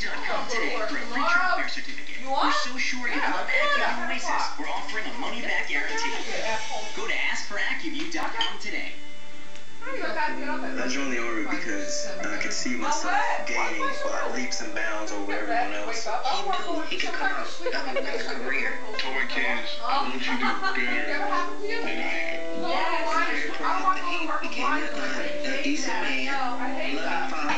AccuView.com today for a free trial beer certificate. We're so sure you love AccuView Oasis, we're offering a money-back guarantee. Go to AskForAccuView.com today. I joined the Army because I could see myself gaining leaps and bounds over everyone else. He knew he could come out with a career. I told my kids, I want you to do better than I am. Proud that he became a decent man, loving father.